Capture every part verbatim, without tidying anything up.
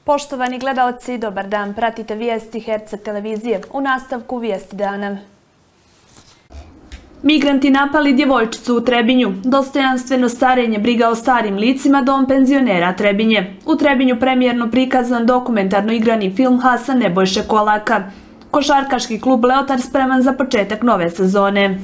Poštovani gledaoci, dobar dan. Pratite vijesti Herceg televizije. U nastavku vijesti dana. Migranti napali djevojčicu u Trebinju. Dostojanstveno starenje, briga o starim licima, dom penzionera Trebinje. U Trebinju premijerno prikazan dokumentarno igrani film Hasan Nebojše Kolaka. Košarkaški klub Leotar spreman za početak nove sezone.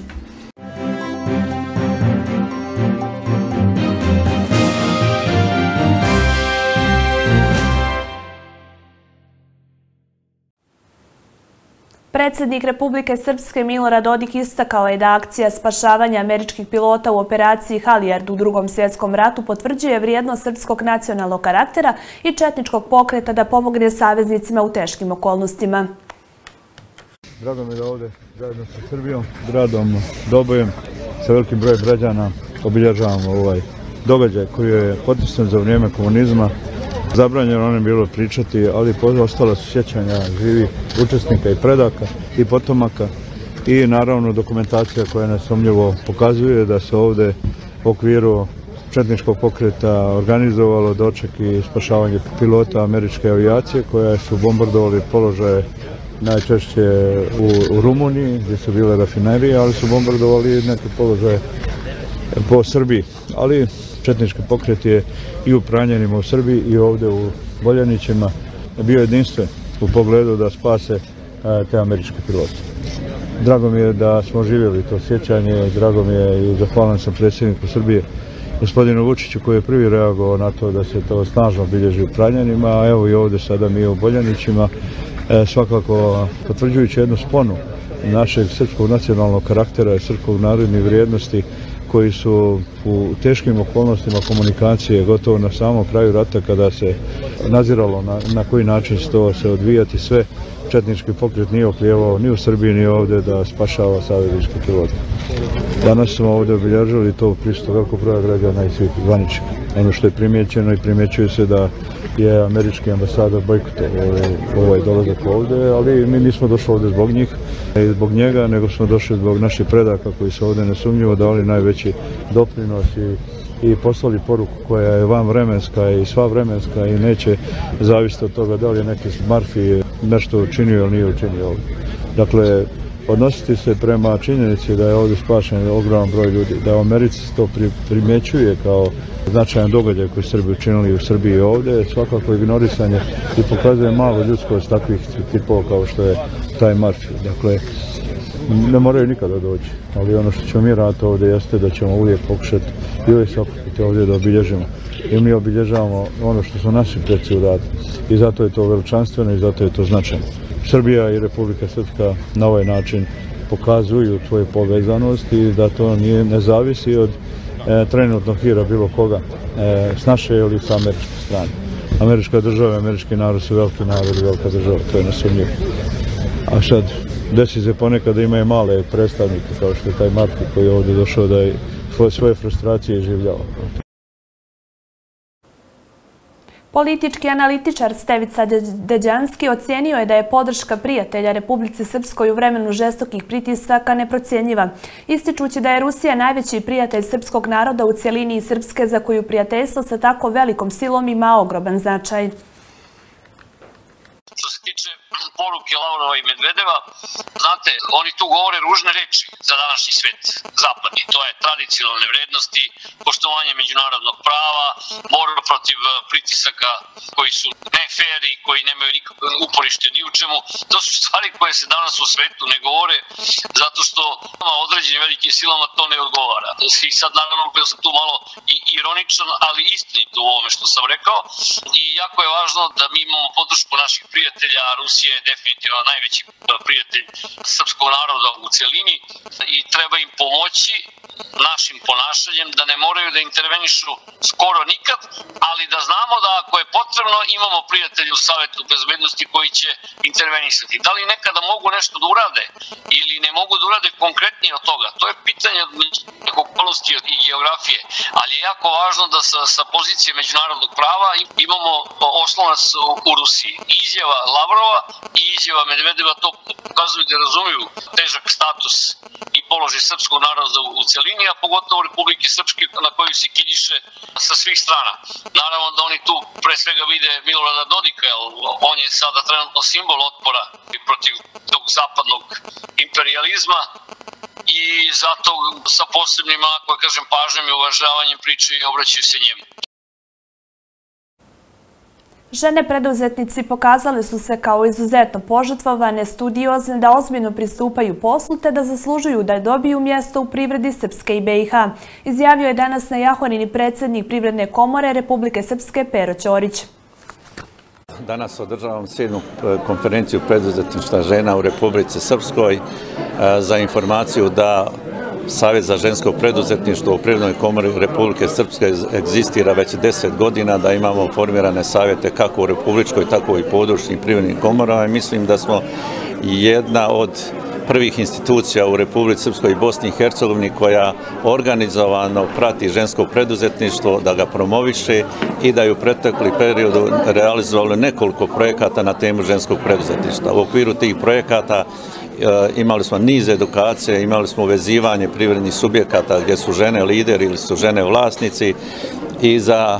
Predsjednik Republike Srpske Milorad Dodik istakao je da akcija spašavanja američkih pilota u operaciji Halijard u Drugom svjetskom ratu potvrđuje vrijednost srpskog nacionalnog karaktera i četničkog pokreta da pomogne saveznicima u teškim okolnostima. Drago mi je da ovdje zajedno sa Srbijom, gradom Dobojem, sa velikim brojem građana obilježavamo ovaj događaj koji je potisnut za vrijeme komunizma. Zabranjeno ono je bilo pričati, ali ostala su sjećanja živih učesnika i predaka i potomaka i naravno dokumentacija koja nesumnjivo pokazuje da se ovdje u okviru četničkog pokreta organizovalo doček i spašavanje pilota američke avijacije koja su bombardovali položaje najčešće u, u Rumuniji gdje su bile rafinerije, ali su bombardovali neke položaje po Srbiji. Ali četnički pokret je i u Pranjanima u Srbiji i ovdje u Boljanićima bio jedinstven u pogledu da spase te američke pilote. Drago mi je da smo živjeli to sjećanje, drago mi je i zahvalan sam predsjedniku Srbije, gospodinu Vučiću, koji je prvi reagovao na to da se to snažno bilježi u Pranjanima, a evo i ovdje sada mi u Boljanićima, svakako potvrđujući jednu sponu našeg srpskog nacionalnog karaktera i srpskog narodnih vrijednosti koji su u teškim okolnostima komunikacije gotovo na samom kraju rata kada se nadziralo na, na koji način će to se odvijati sve, četnički pokret nije oklijevao ni u Srbiji ni ovdje da spašava savezničke pilote. Danas smo ovdje obilježili to prisustvo velikog broja građana i svih zvaničnika. Ono što je primjećeno i primjećuje se da je američki ambasador bojkotovao ovaj dolazak ovdje, ali mi nismo došli ovdje zbog njih i zbog njega, nego smo došli zbog naših predaka koji su ovdje nesumnjivo dali najveći doprinos i, i poslali poruku koja je vanvremenska i sva vremenska i neće zavisiti od toga da li je neki Murphy nešto učinio ili nije učinio ovdje. Dakle, odnositi se prema činjenici da je ovdje spašen ogroman broj ljudi, da u Americi se to primjećuje kao značajan događaj koji Srbi učinili u Srbiji i ovdje, svakako ignorisanje i pokazuje malo ljudskost takvih tipova kao što je taj Murphy. Dakle, ne moraju nikada doći, ali ono što ćemo mi raditi ovdje jeste da ćemo uvijek pokušati i uvijek se okupiti ovdje da obilježimo. I mi obilježavamo ono što su naši preci uradili i zato je to veličanstveno i zato je to značajno. Srbija i Republika Srpska na ovaj način pokazuju svoju povezanost i da to nije, ne zavisi od e, trenutnog hira bilo koga, e, s naše ili sa američke strane. Američka država i američki narod su veliki narod i velika država, to je nesumnjivo. A sad, desi se ponekad da imaju male predstavnike kao što je taj Murphy koji je ovdje došao da je svoje frustracije življava. Politički analitičar Stevica Deđanski ocijenio je da je podrška prijatelja Republici Srpskoj u vremenu žestokih pritisaka neprocjenjiva, ističući da je Rusija najveći prijatelj srpskog naroda u cjelini i Srpske za koju prijateljstvo sa tako velikom silom ima ogroman značaj. Što se tiče poruke Lavrova i Medvedeva, znate, oni tu govore ružne reči za današnji svet, zapadni. To je tradicionalne vrednosti, poštovanje međunarodnog prava, borba protiv pritisaka koji su ne fair i koji nemaju nikakve uporište ni u čemu. To su stvari koje se danas u svetu ne govore zato što određenim velikim silama to ne odgovara. I sad naravno bio sam tu malo i ironičan, ali istinit u ovome što sam rekao i jako je važno da mi imamo podršku naših prijatelja, a Rusija je definitivno najveći prijatelj srpskog naroda u cjelini i treba im pomoći našim ponašanjem da ne moraju da intervenišu skoro nikad, ali da znamo da ako je potrebno imamo prijatelje u Savetu bezbednosti koji će intervenisati. Da li nekada mogu nešto da urade ili ne mogu da urade konkretnije od toga? To je pitanje nekog okolnosti i geografije, ali je jako važno da sa, sa pozicije međunarodnog prava imamo oslonac u Rusiji. Izjava Lavrova i izjava Medvedeva to pokazuju da razumiju težak status i položaj srpskog naroda u celini, a pogotovo Republike Srpske na koju se kiljiše sa svih strana. Naravno da oni tu pre svega vide Milorada Dodika, jer on je sada trenutno simbol otpora protiv tog zapadnog imperializma i zato sa posebnim, ako kažem, pažnjom i uvažavanjem priče i obraćaju se njemu. Žene preduzetnici pokazale su se kao izuzetno požrtvovane, studiozne, da ozbiljno pristupaju poslu te da zaslužuju da dobiju mjesto u privredi Srpske i B i H, izjavio je danas na Jahonini predsjednik Privredne komore Republike Srpske Pero Ćorić. Danas održavam sedmu konferenciju preduzetništva žena u Republici Srpskoj. Za informaciju da Savjet za žensko preduzetništvo u Privrednoj komori Republike Srpske egzistira već deset godina, da imamo formirane savjete kako u republičkoj, tako i područnim privrednim komorama. Mislim da smo jedna od prvih institucija u Republici Srpskoj i Bosni i Hercegovini koja organizovano prati žensko preduzetništvo, da ga promoviše i da je u pretekli periodu realizovalo nekoliko projekata na temu ženskog preduzetništva. U okviru tih projekata imali smo niz edukacije, imali smo uvezivanje privrednih subjekata gdje su žene lideri ili su žene vlasnici i za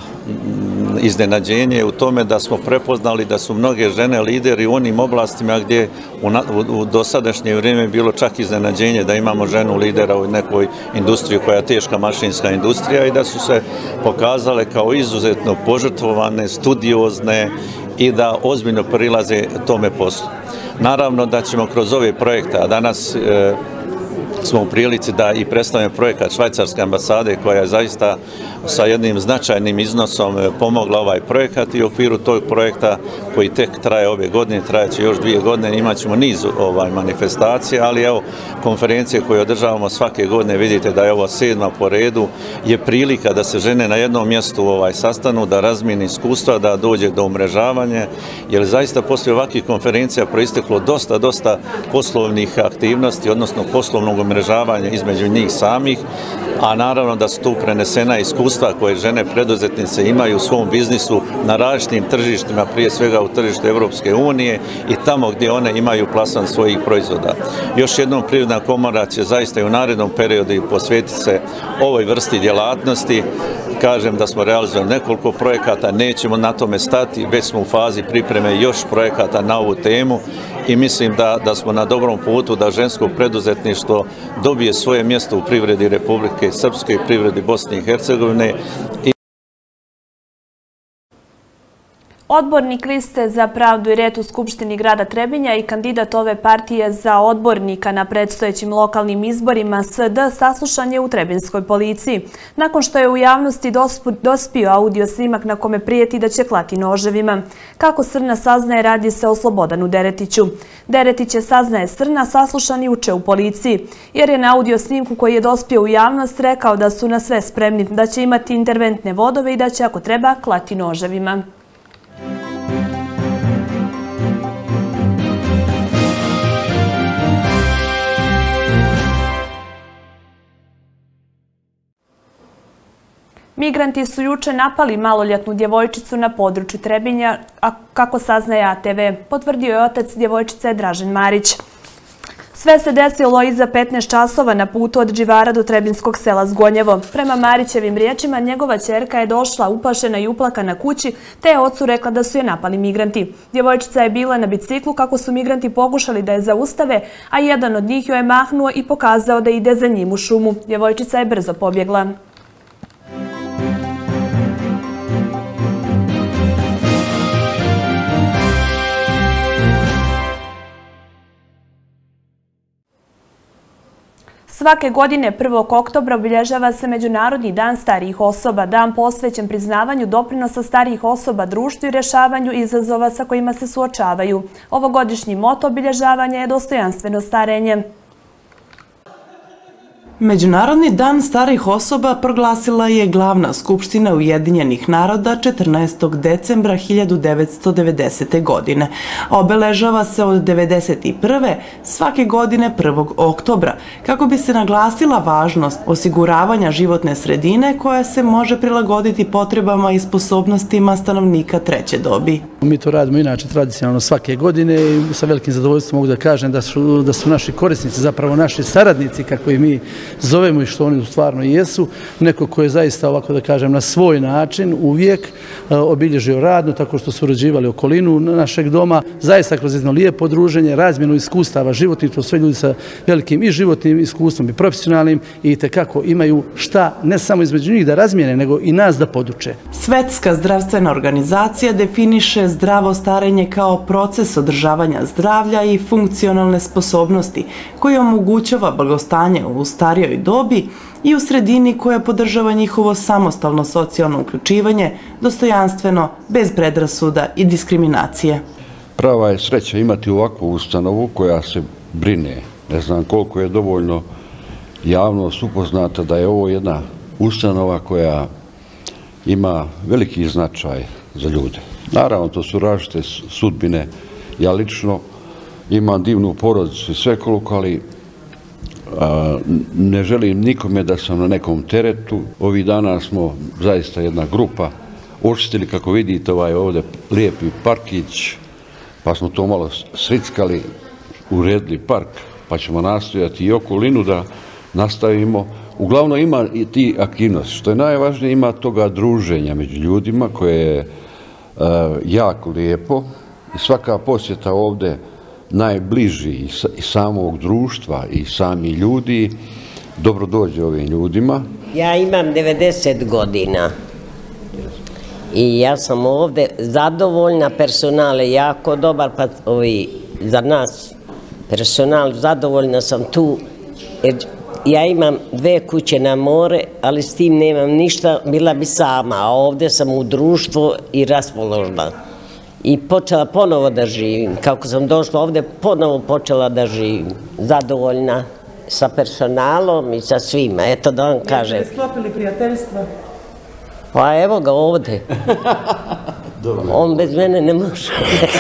iznenađenje u tome da smo prepoznali da su mnoge žene lideri u onim oblastima gdje u dosadašnje vrijeme bilo čak iznenađenje da imamo ženu lidera u nekoj industriji koja je teška mašinska industrija i da su se pokazale kao izuzetno požrtvovane, studiozne i da ozbiljno prilaze tome poslu. Naravno da ćemo kroz ove projekte, a danas e, smo u prilici da i predstavimo projekat Švajcarske ambasade koja je zaista sa jednim značajnim iznosom pomogla ovaj projekat i u okviru tog projekta koji tek traje ove godine, trajeće još dvije godine, imat ćemo niz ovaj, manifestacija, ali evo konferencije koje održavamo svake godine, vidite da je ovo sedma po redu, je prilika da se žene na jednom mjestu ovaj, sastanu, da razmijene iskustva, da dođe do umrežavanja, jer zaista poslije ovakvih konferencija proisteklo dosta, dosta poslovnih aktivnosti, odnosno poslovnog umrežavanja između njih samih, a naravno da su tu prenesena iskustva koje žene preduzetnice imaju u svom biznisu na različitim tržištima, prije svega u tržištu Evropske unije i tamo gdje one imaju plasman svojih proizvoda. Još jednom Privredna komora će zaista i u narednom periodu posvetiti se ovoj vrsti djelatnosti. Kažem da smo realizovali nekoliko projekata, nećemo na tome stati, već smo u fazi pripreme još projekata na ovu temu i mislim da, da smo na dobrom putu da žensko preduzetništvo dobije svoje mjesto u privredi Republike Srpske i privredi Bosne i Hercegovine. Odbornik liste za pravdu i red u Skupštini grada Trebinja i kandidat ove partije za odbornika na predstojećim lokalnim izborima S D saslušan je u Trebinskoj policiji, nakon što je u javnosti dospio audio snimak na kome prijeti da će klati noževima. Kako Srna saznaje, radi se o Slobodanu Deretiću. Deretić je, saznaje Srna, saslušan i uče u policiji, jer je na audio snimku koji je dospio u javnost rekao da su na sve spremni, da će imati interventne vodove i da će ako treba klati noževima. Migranti su juče napali maloljetnu djevojčicu na području Trebinja, a kako saznaje A T V, potvrdio je otac djevojčice Dražen Marić. Sve se desilo iza petnaest časova na putu od Dživara do Trebinskog sela Zgonjevo. Prema Marićevim riječima, njegova ćerka je došla uplašena i uplakana kući, te je ocu rekla da su je napali migranti. Djevojčica je bila na biciklu kako su migranti pokušali da je zaustave, a jedan od njih joj je mahnuo i pokazao da ide za njim u šumu. Djevojčica je brzo pobjegla. Svake godine prvog oktobra obilježava se Međunarodni dan starijih osoba, dan posvećen priznavanju doprinosa starijih osoba društvu i rješavanju izazova sa kojima se suočavaju. Ovogodišnji moto obilježavanja je dostojanstveno starenje. Međunarodni dan starih osoba proglasila je Glavna skupština Ujedinjenih naroda četrnaestog decembra hiljadu devetsto devedesete. godine. Obeležava se od devedeset prve. svake godine prvog oktobra, kako bi se naglasila važnost osiguravanja životne sredine koja se može prilagoditi potrebama i sposobnostima stanovnika treće dobi. Mi to radimo inače tradicionalno svake godine i sa velikim zadovoljstvom mogu da kažem da su, da su naši korisnici, zapravo naši saradnici, kako i mi zovemo i što oni stvarno jesu, neko ko je zaista, ovako da kažem, na svoj način uvijek obilježio radno, tako što su uređivali okolinu našeg doma, zaista kroz jedno lijepo druženje, razmjenu iskustava životnih, to sve ljudi sa velikim i životnim iskustvom i profesionalnim i tekako imaju šta ne samo između njih da razmijene, nego i nas da poduče. Svetska zdravstvena organizacija definiše zdravo starenje kao proces održavanja zdravlja i funkcionalne sposobnosti koji omogućava blagostanje u starijoj dobi i u sredini koja podržava njihovo samostalno socijalno uključivanje, dostojanstveno, bez predrasuda i diskriminacije. Prava je sreća imati ovakvu ustanovu koja se brine. Ne znam koliko je dovoljno javnost upoznata da je ovo jedna ustanova koja ima veliki značaj za ljude. Naravno, to su različite sudbine. Ja lično imam divnu porodicu i svekoluk, ali a, ne želim nikome da sam na nekom teretu. Ovih dana smo zaista jedna grupa očistili, kako vidite, ovaj ovdje lijepi parkić, pa smo to malo srickali, uredili park, pa ćemo nastojati i okolinu da nastavimo. Uglavnom ima i ti aktivnosti. Što je najvažnije, ima toga druženja među ljudima koje je e, jako lijepo. I svaka posjeta ovdje najbliži i, sa, i samog društva i sami ljudi dobro dođe ovim ljudima. Ja imam devedeset godina i ja sam ovdje zadovoljna, personal je jako dobar, pa ovi, za nas personal zadovoljna sam tu jer ja imam dve kuće na more, ali s tim nemam ništa, bila bi sama, a ovdje sam u društvu i raspoložna. I počela ponovo da živim. Kako sam došla ovdje, ponovo počela da živim. Zadovoljna sa personalom i sa svima. Eto da vam kažem. Jeste sklopili prijateljstva? Pa evo ga ovdje. On bez mene ne može.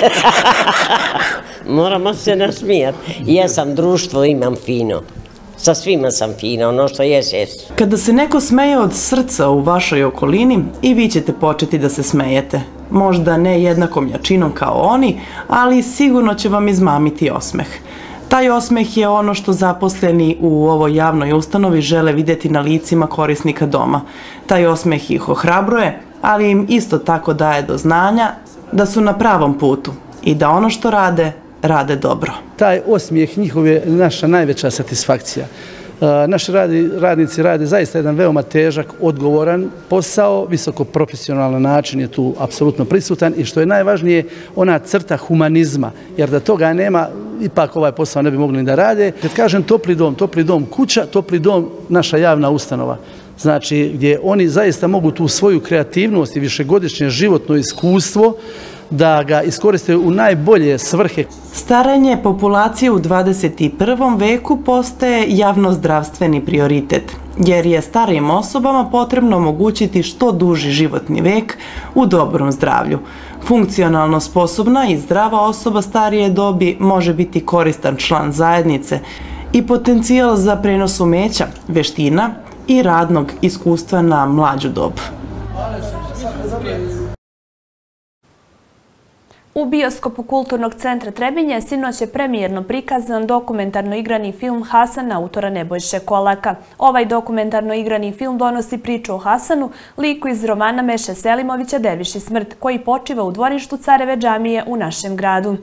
Moramo se nasmijati. Ja sam društvo, imam fino. Sa svima sam fina, ono što jes, jes. Kada se neko smeje od srca u vašoj okolini, i vi ćete početi da se smejete. Možda ne jednakom jačinom kao oni, ali sigurno će vam izmamiti osmeh. Taj osmeh je ono što zaposleni u ovoj javnoj ustanovi žele vidjeti na licima korisnika doma. Taj osmeh ih ohrabruje, ali im isto tako daje do znanja da su na pravom putu i da ono što rade, rade dobro. Taj osmijeh njihov je naša najveća satisfakcija. Naši radnici rade zaista jedan veoma težak, odgovoran posao, visoko profesionalan način je tu apsolutno prisutan i što je najvažnije, ona crta humanizma, jer da toga nema, ipak ovaj posao ne bi mogli da rade. Kad kažem topli dom, topli dom kuća, topli dom naša javna ustanova. Znači, gdje oni zaista mogu tu svoju kreativnost i višegodišnje životno iskustvo da ga iskoriste u najbolje svrhe. Starenje populacije u dvadeset prvom veku postaje javnozdravstveni prioritet, jer je starijim osobama potrebno omogućiti što duži životni vek u dobrom zdravlju. Funkcionalno sposobna i zdrava osoba starije dobi može biti koristan član zajednice i potencijal za prenos umeća, veština i radnog iskustva na mlađu dobu. U bioskopu Kulturnog centra Trebinje sinoć je premijerno prikazan dokumentarno igrani film Hasan autora Nebojše Kolaka. Ovaj dokumentarno igrani film donosi priču o Hasanu, liku iz romana Meše Selimovića Derviš i smrt, koji počiva u dvorištu Careve džamije u našem gradu.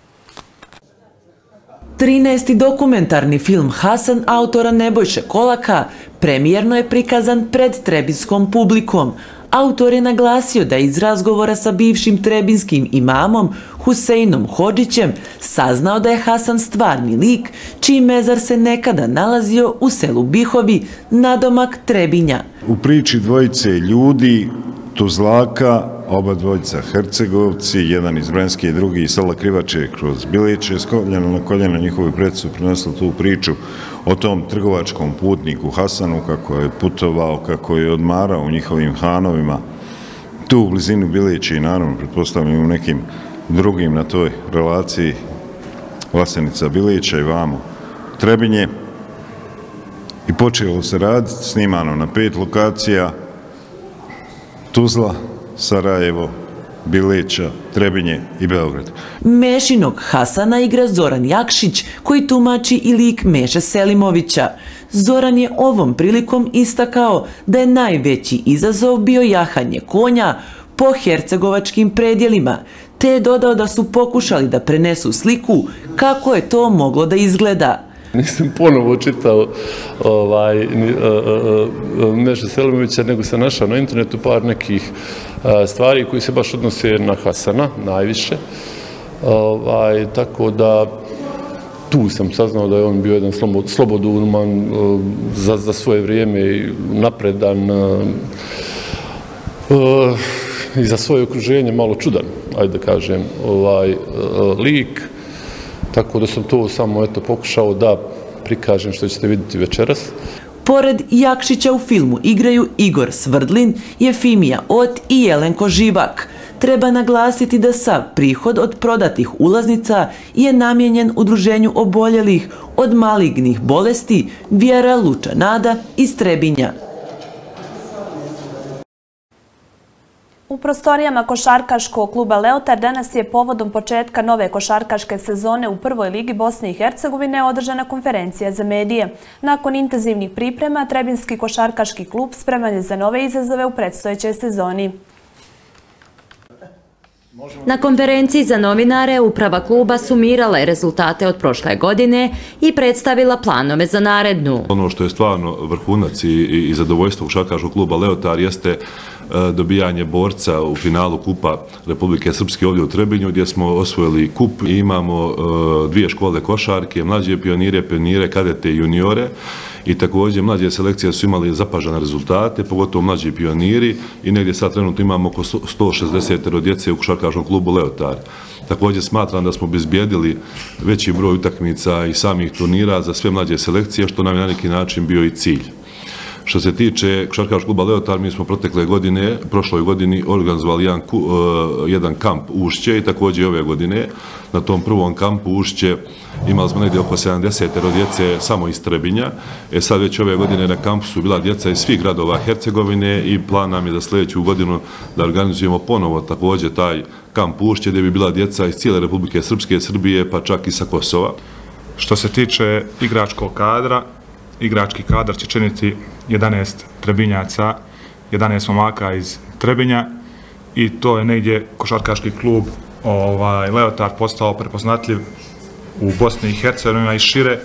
trinaesti dokumentarni film Hasan autora Nebojše Kolaka premijerno je prikazan pred trebinskom publikom. Autor je naglasio da je iz razgovora sa bivšim trebinskim imamom Huseinom Hodžićem saznao da je Hasan stvarni lik, čiji mezar se nekada nalazio u selu Bihovi, nadomak Trebinja. U priči dvojice ljudi Tuzlaka, oba dvojica Hercegovci, jedan iz Vranjske i drugi iz sela Krivače kroz Biliće, skovljeno na koljena njihovi preci su prenosili tu priču o tom trgovačkom putniku Hasanu, kako je putovao, kako je odmarao u njihovim hanovima, tu u blizinu Biliće i naravno, pretpostavljam, u nekim drugim na toj relaciji Vlasenica Bilića i vamo Trebinje. I počelo se raditi, snimano na pet lokacija, Tuzla, Sarajevo, Bilića, Trebinje i Beograd. Mešinog Hasana igra Zoran Jakšić, koji tumači i lik Meše Selimovića. Zoran je ovom prilikom istakao da je najveći izazov bio jahanje konja po hercegovačkim predjelima, te je dodao da su pokušali da prenesu sliku kako je to moglo da izgleda. Nisam ponovo čitao ovaj, Meše Selimovića, nego sam našao na internetu par nekih stvari koji se baš odnose na Hasana, najviše. Ovaj, tako da tu sam saznao da je on bio jedan sloboduman za, za svoje vrijeme i napredan i za svoje okruženje malo čudan, ajde da kažem, ovaj, lik. Tako da sam to samo eto, pokušao da prikažem što ćete vidjeti večeras. Pored Jakšića u filmu igraju Igor Svrdlin, Jefimija Ot i Jelenko Živak. Treba naglasiti da sav prihod od prodatih ulaznica je namijenjen udruženju oboljelih od malignih bolesti Vjera Luča Nada iz Trebinja. U prostorijama košarkaškog kluba Leotar danas je povodom početka nove košarkaške sezone u prvoj ligi Bosne i Hercegovine održana konferencija za medije. Nakon intenzivnih priprema, Trebinski košarkaški klub spreman je za nove izazove u predstojećoj sezoni. Na konferenciji za novinare uprava kluba sumirala je rezultate od prošle godine i predstavila planove za narednu. Ono što je stvarno vrhunac i, i zadovoljstvo košarkaškog kluba Leotar jeste dobijanje borca u finalu Kupa Republike Srpske ovdje u Trebinju, gdje smo osvojili kup i imamo dvije škole košarke, mlađe pionire, pionire, kadete i juniore. I također mlađe selekcije su imali zapažene rezultate, pogotovo mlađi pioniri i negdje sad trenutno imamo oko sto šezdeset djece u košarkaškom klubu Leotar. Također smatram da smo obezbijedili veći broj utakmica i samih turnira za sve mlađe selekcije, što nam je na neki način bio i cilj. Što se tiče košarkaškog kluba Leotar, mi smo protekle godine, prošloj godini organizovali jedan, jedan kamp Ušće i također i ove godine. Na tom prvom kampu Ušće imali smo negdje oko sedamdeset djece samo iz Trebinja. E sad već ove godine na kampu su bila djeca iz svih gradova Hercegovine i plan nam je za sljedeću godinu da organizujemo ponovo također taj kamp Ušće gdje bi bila djeca iz cijele Republike Srpske, Srbije pa čak i sa Kosova. Što se tiče igračkog kadra, igrački kadar će činiti jedanaest Trebinjaca, jedanaest momaka iz Trebinja i to je negdje košarkaški klub ovaj, Leotar postao prepoznatljiv u Bosni i Hercegovini i šire,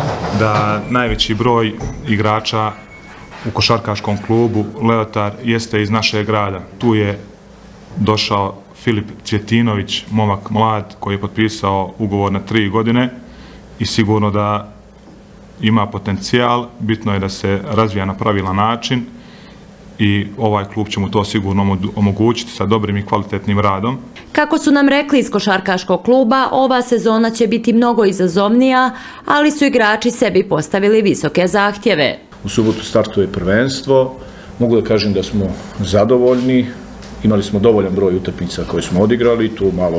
da najveći broj igrača u košarkaškom klubu Leotar jeste iz našeg grada. Tu je došao Filip Cvjetinović, momak mlad koji je potpisao ugovor na tri godine i sigurno da ima potencijal, bitno je da se razvija na pravilan način i ovaj klub će mu to sigurno omogućiti sa dobrim i kvalitetnim radom. Kako su nam rekli iz košarkaškog kluba, ova sezona će biti mnogo izazovnija, ali su igrači sebi postavili visoke zahtjeve. U subotu startuje prvenstvo, mogu da kažem da smo zadovoljni, imali smo dovoljan broj utakmica koje smo odigrali, tu malo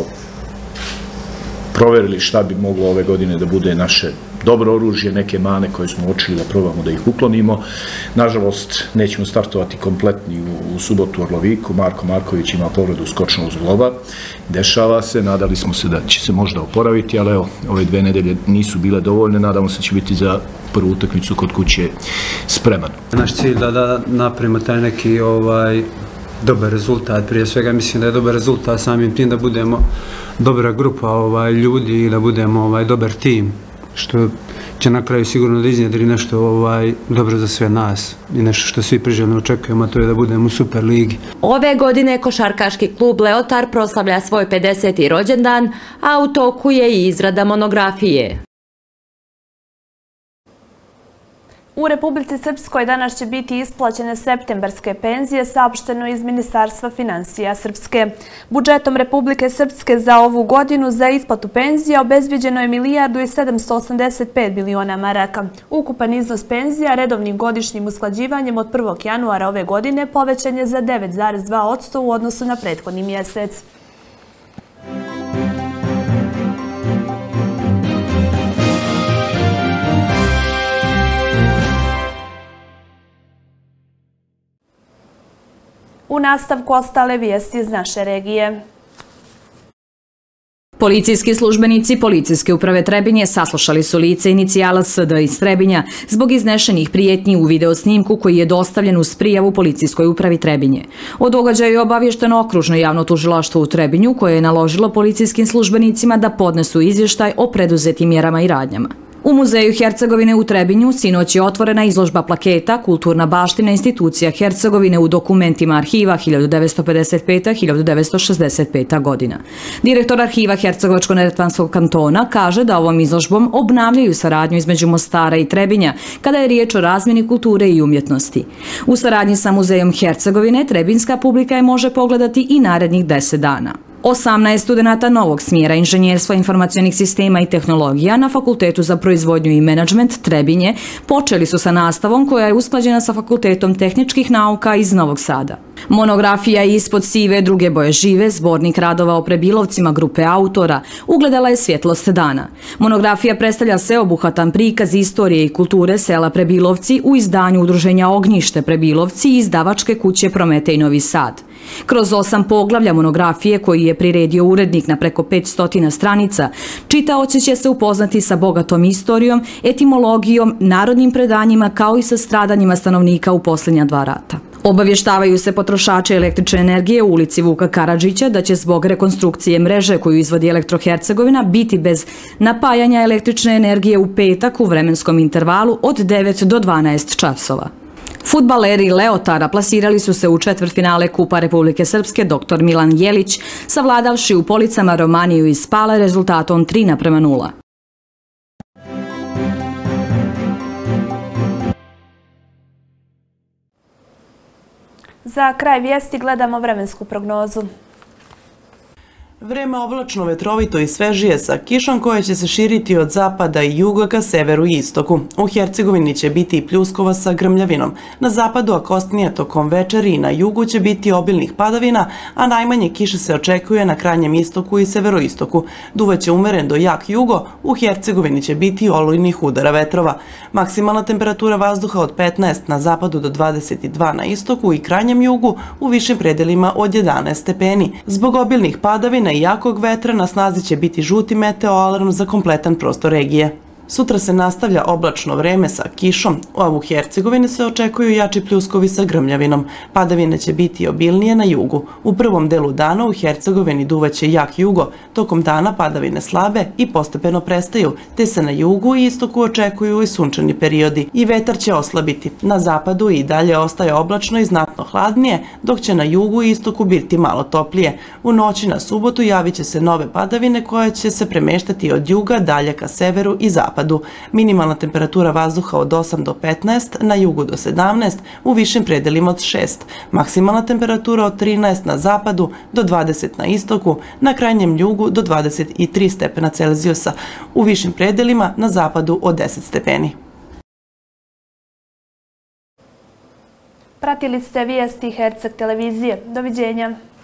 proverili šta bi moglo ove godine da bude naše dobro oružje, neke mane koje smo uočili da probamo da ih uklonimo. Nažalost, nećemo startovati kompletni u, u subotu u Orloviku. Marko Marković ima povredu skočnog zgloba. Dešava se, nadali smo se da će se možda oporaviti, ali evo, ove dve nedelje nisu bile dovoljne. Nadamo se da će biti za prvu utakmicu kod kuće spreman. Naš cilj da, da napravimo taj neki ovaj, dobar rezultat. Prije svega mislim da je dobar rezultat samim tim da budemo dobra grupa ovaj, ljudi i da budemo ovaj, dobar tim, što će na kraju sigurno da iznjedri nešto ovaj, dobro za sve nas i nešto što svi priželjno očekujemo, a to je da budemo u Super ligi. Ove godine košarkaški klub Leotar proslavlja svoj pedeseti rođendan, a u toku je i izrada monografije. U Republici Srpskoj danas će biti isplaćene septembarske penzije, saopšteno iz Ministarstva finansija Srpske. Budžetom Republike Srpske za ovu godinu za isplatu penzija obezbeđeno je milijardu i sedamsto osamdeset pet miliona maraka. Ukupan iznos penzija redovnim godišnjim usklađivanjem od prvog januara ove godine povećan je za devet zarez dva posto u odnosu na prethodni mjesec. U nastavku ostale vijesti iz naše regije. Policijski službenici Policijske uprave Trebinje saslušali su lice inicijala S D iz Trebinja zbog iznešenih prijetnji u videosnimku koji je dostavljen uz prijavu Policijskoj upravi Trebinje. O događaju je obavješteno okružno javno tužilaštvo u Trebinju koje je naložilo policijskim službenicima da podnesu izvještaj o preduzetim mjerama i radnjama. U Muzeju Hercegovine u Trebinju sinoć je otvorena izložba plaketa Kulturna baština institucija Hercegovine u dokumentima arhiva hiljadu devetsto pedeset peta do hiljadu devetsto šezdeset peta godina. Direktor arhiva Hercegovačko-neretvanskog kantona kaže da ovom izložbom obnavljaju saradnju između Mostara i Trebinja kada je riječ o razmjeni kulture i umjetnosti. U saradnji sa Muzejom Hercegovine trebinska publika je može pogledati i narednih deset dana. osamnaest studenata novog smjera inženjerstva informacionih sistema i tehnologija na Fakultetu za proizvodnju i menadžment Trebinje počeli su sa nastavom koja je usklađena sa Fakultetom tehničkih nauka iz Novog Sada. Monografija Ispod sive druge boje žive, zbornik radova o prebilovcima grupe autora, ugledala je svjetlost dana. Monografija predstavlja sveobuhvatan prikaz istorije i kulture sela Prebilovci u izdanju udruženja Ognjište Prebilovci i izdavačke kuće Prometej Novi Sad. Kroz osam poglavlja monografije koji je priredio urednik na preko petsto stranica, čitaoci će se upoznati sa bogatom istorijom, etimologijom, narodnim predanjima kao i sa stradanjima stanovnika u posljednja dva rata. Obavještavaju se potrošače električne energije u ulici Vuka Karadžića da će zbog rekonstrukcije mreže koju izvodi Elektrohercegovina biti bez napajanja električne energije u petak u vremenskom intervalu od devet do dvanaest časova. Fudbaleri Leotara plasirali su se u četvrtfinale Kupa Republike Srpske doktor Milan Jelić, savladavši u Policama Romaniju iz Spale rezultatom tri naprema nula. Za kraj vijesti gledamo vremensku prognozu. Vreme oblačno, vetrovito i svežije sa kišom koja će se širiti od zapada i juga ka severu i istoku. U Hercegovini će biti i pljuskova sa grmljavinom. Na zapadu, a kosnije tokom večeri i na jugu će biti obilnih padavina, a najmanje kiše se očekuje na krajnjem istoku i severoistoku. Duvaće umeren do jak jugo, u Hercegovini će biti olujnih udara vetrova. Maksimalna temperatura vazduha od petnaest na zapadu do dvadeset dva na istoku i krajnjem jugu, u višim predelima od jedanaest stepeni. Zbog obilnih padavina i jakog vetra na snazi će biti žuti meteo alarm za kompletan prostor regije. Sutra se nastavlja oblačno vreme sa kišom, a u Hercegovini se očekuju jači pljuskovi sa grmljavinom. Padavine će biti obilnije na jugu. U prvom delu dana u Hercegovini duvaće jak jugo, tokom dana padavine slabe i postepeno prestaju, te se na jugu i istoku očekuju i sunčani periodi i vetar će oslabiti. Na zapadu i dalje ostaje oblačno i znatno hladnije, dok će na jugu i istoku biti malo toplije. U noći na subotu javit će se nove padavine koje će se premeštati od juga dalje ka severu i zapadu. Minimalna temperatura vazduha od osam do petnaest, na jugu do sedamnaest, u višim predelima od šest. Maksimalna temperatura od trinaest na zapadu do dvadeset na istoku, na krajnjem jugu do dvadeset tri stepena Celzijusa, u višim predelima na zapadu od deset stepeni. Pratili ste vijesti Herceg televizije. Doviđenja.